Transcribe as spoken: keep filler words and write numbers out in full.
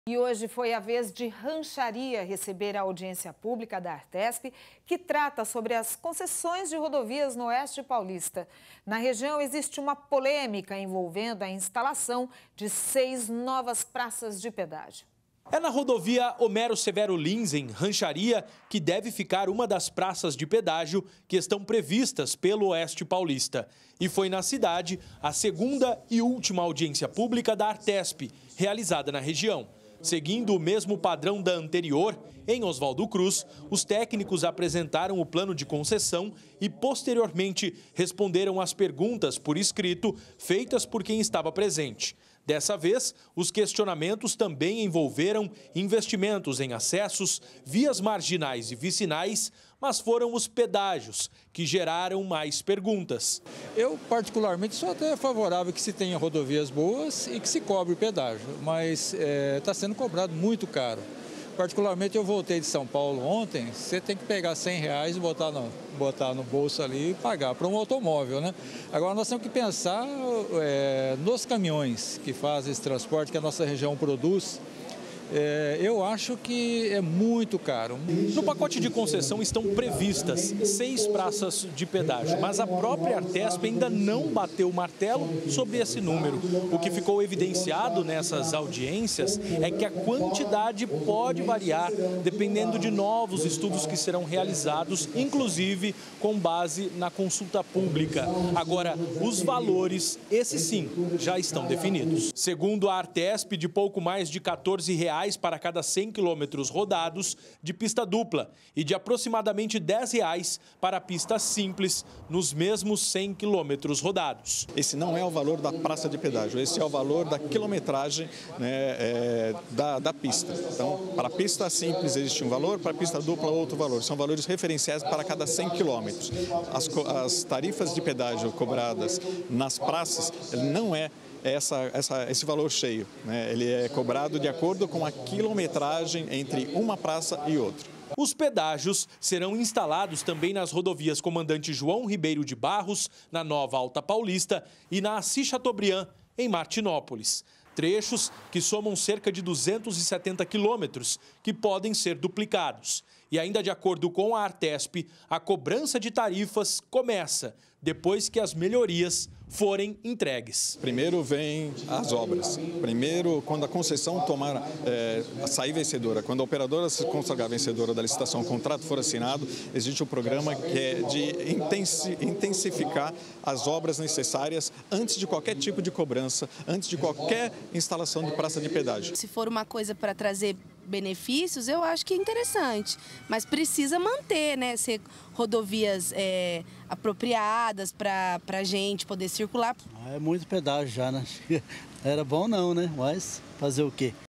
E hoje foi a vez de Rancharia receber a audiência pública da Artesp, que trata sobre as concessões de rodovias no Oeste Paulista. Na região existe uma polêmica envolvendo a instalação de seis novas praças de pedágio. É na rodovia Homero Severo Lins, em Rancharia, que deve ficar uma das praças de pedágio que estão previstas pelo Oeste Paulista. E foi na cidade a segunda e última audiência pública da Artesp, realizada na região. Seguindo o mesmo padrão da anterior, em Oswaldo Cruz, os técnicos apresentaram o plano de concessão e, posteriormente, responderam às perguntas por escrito feitas por quem estava presente. Dessa vez, os questionamentos também envolveram investimentos em acessos, vias marginais e vicinais, mas foram os pedágios que geraram mais perguntas. Eu, particularmente, sou até favorável que se tenha rodovias boas e que se cobre o pedágio, mas está é, sendo cobrado muito caro. Particularmente, eu voltei de São Paulo ontem, você tem que pegar cem reais e botar no, botar no bolso ali e pagar para um automóvel, né? Agora, nós temos que pensar é, nos caminhões que fazem esse transporte que a nossa região produz. É, eu acho que é muito caro. No pacote de concessão estão previstas seis praças de pedágio, mas a própria Artesp ainda não bateu o martelo sobre esse número. O que ficou evidenciado nessas audiências é que a quantidade pode variar dependendo de novos estudos que serão realizados, inclusive com base na consulta pública. Agora, os valores, esses sim, já estão definidos. Segundo a Artesp, de pouco mais de quatorze reais para cada cem quilômetros rodados de pista dupla e de aproximadamente dez reais para a pista simples nos mesmos cem quilômetros rodados. Esse não é o valor da praça de pedágio, esse é o valor da quilometragem, né, é, da, da pista. Então, para a pista simples existe um valor, para a pista dupla outro valor. São valores referenciais para cada cem quilômetros. As, as tarifas de pedágio cobradas nas praças não é Essa, essa, esse valor cheio, né? Ele é cobrado de acordo com a quilometragem entre uma praça e outra. Os pedágios serão instalados também nas rodovias Comandante João Ribeiro de Barros, na Nova Alta Paulista, e na Assis Chateaubriand, em Martinópolis. Trechos que somam cerca de duzentos e setenta quilômetros, que podem ser duplicados. E ainda de acordo com a Artesp, a cobrança de tarifas começa depois que as melhorias forem entregues. Primeiro vem as obras. Primeiro, quando a concessão tomar, é, sair vencedora, quando a operadora se consagrar vencedora da licitação, o contrato for assinado, existe um programa que é de intensificar as obras necessárias antes de qualquer tipo de cobrança, antes de qualquer instalação de praça de pedágio. Se for uma coisa para trazer benefícios, eu acho que é interessante, mas precisa manter, né, ser rodovias é, apropriadas para a gente poder circular. É muito pedágio já, né? Era bom não, né? Mas fazer o quê?